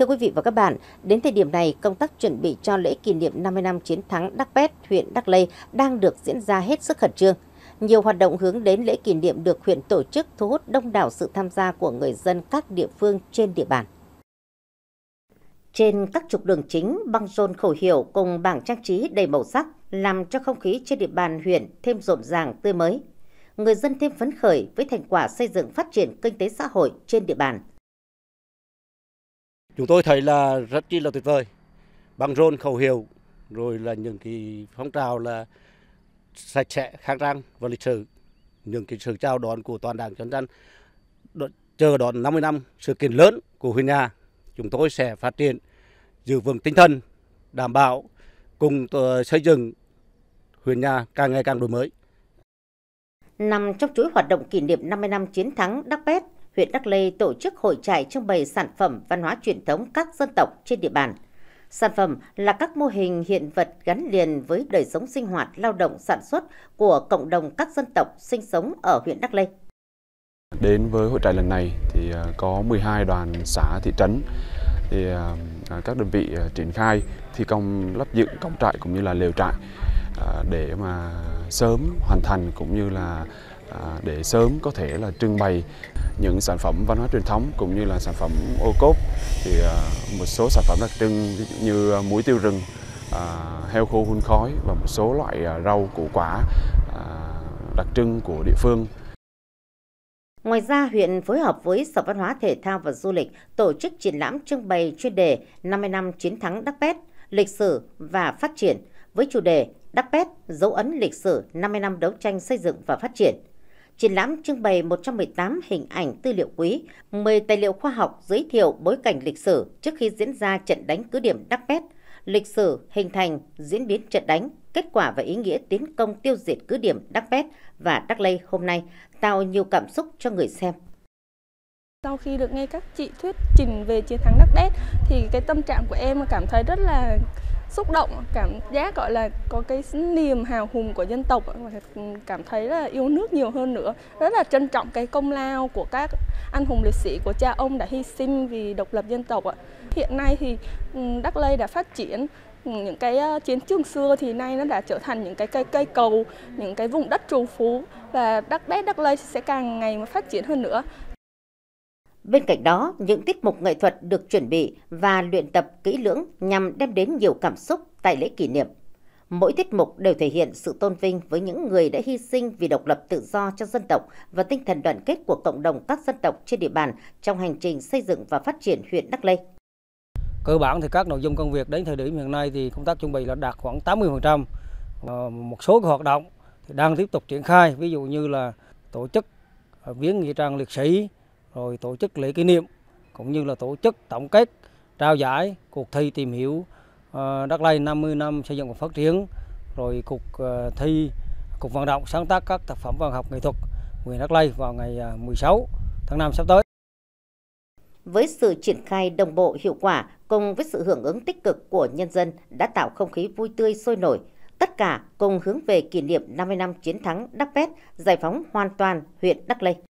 Thưa quý vị và các bạn, đến thời điểm này, công tác chuẩn bị cho lễ kỷ niệm 50 năm chiến thắng Đắc Pét, huyện Đắc Lây đang được diễn ra hết sức khẩn trương. Nhiều hoạt động hướng đến lễ kỷ niệm được huyện tổ chức thu hút đông đảo sự tham gia của người dân các địa phương trên địa bàn. Trên các trục đường chính, băng rôn khẩu hiệu cùng bảng trang trí đầy màu sắc làm cho không khí trên địa bàn huyện thêm rộn ràng tươi mới. Người dân thêm phấn khởi với thành quả xây dựng phát triển kinh tế xã hội trên địa bàn. Chúng tôi thấy là rất chi là tuyệt vời. Băng rôn khẩu hiệu, rồi là những cái phong trào là sạch sẽ, khang trang và lịch sử. Những cái sự chào đón của toàn đảng nhân dân chờ đón 50 năm sự kiện lớn của huyện nhà. Chúng tôi sẽ phát triển, giữ vững tinh thần, đảm bảo cùng xây dựng huyện nhà càng ngày càng đổi mới. Nằm trong chuỗi hoạt động kỷ niệm 50 năm chiến thắng Đắc Pét, huyện Đắc Lây tổ chức hội trại trưng bày sản phẩm văn hóa truyền thống các dân tộc trên địa bàn. Sản phẩm là các mô hình hiện vật gắn liền với đời sống sinh hoạt, lao động, sản xuất của cộng đồng các dân tộc sinh sống ở huyện Đắc Lây. Đến với hội trại lần này thì có 12 đoàn xã thị trấn, thì các đơn vị triển khai thi công lắp dựng cổng trại cũng như là lều trại để mà sớm hoàn thành, cũng như là để sớm có thể là trưng bày những sản phẩm văn hóa truyền thống cũng như là sản phẩm ô cốp. Thì một số sản phẩm đặc trưng ví dụ như muối tiêu rừng, heo khô hun khói và một số loại rau củ quả đặc trưng của địa phương. Ngoài ra, huyện phối hợp với Sở Văn hóa Thể thao và Du lịch tổ chức triển lãm trưng bày chuyên đề 50 năm chiến thắng Đắc Pét, lịch sử và phát triển với chủ đề Đắc Pét, dấu ấn lịch sử 50 năm đấu tranh xây dựng và phát triển. Triển lãm trưng bày 118 hình ảnh tư liệu quý, 10 tài liệu khoa học giới thiệu bối cảnh lịch sử trước khi diễn ra trận đánh cứ điểm Đắc Pét, lịch sử, hình thành, diễn biến trận đánh, kết quả và ý nghĩa tiến công tiêu diệt cứ điểm Đắc Pét và Đắc Lây hôm nay, tạo nhiều cảm xúc cho người xem. Sau khi được nghe các chị thuyết trình về chiến thắng Đắc Pét thì cái tâm trạng của em cảm thấy rất là xúc động, cảm giác gọi là có cái niềm hào hùng của dân tộc, cảm thấy là yêu nước nhiều hơn nữa, rất là trân trọng cái công lao của các anh hùng liệt sĩ của cha ông đã hy sinh vì độc lập dân tộc. Hiện nay thì Đắc Lây đã phát triển, những cái chiến trường xưa thì nay nó đã trở thành những cái cây cầu, những cái vùng đất trù phú, và Đắc Pét, Đắc Lây sẽ càng ngày mà phát triển hơn nữa. Bên cạnh đó, những tiết mục nghệ thuật được chuẩn bị và luyện tập kỹ lưỡng nhằm đem đến nhiều cảm xúc tại lễ kỷ niệm. Mỗi tiết mục đều thể hiện sự tôn vinh với những người đã hy sinh vì độc lập tự do cho dân tộc và tinh thần đoàn kết của cộng đồng các dân tộc trên địa bàn trong hành trình xây dựng và phát triển huyện Đắc Lây. Cơ bản thì các nội dung công việc đến thời điểm hiện nay thì công tác chuẩn bị là đạt khoảng 80%. Một số hoạt động thì đang tiếp tục triển khai, ví dụ như là tổ chức viếng nghĩa trang liệt sĩ, rồi tổ chức lễ kỷ niệm, cũng như là tổ chức tổng kết, trao giải cuộc thi tìm hiểu Đắc Lây 50 năm xây dựng và phát triển, rồi cuộc vận động sáng tác các tác phẩm văn học nghệ thuật huyện Đắc Lây vào ngày 16 tháng 5 sắp tới. Với sự triển khai đồng bộ hiệu quả cùng với sự hưởng ứng tích cực của nhân dân đã tạo không khí vui tươi sôi nổi, tất cả cùng hướng về kỷ niệm 50 năm chiến thắng Đắc Pét, giải phóng hoàn toàn huyện Đắc Lây.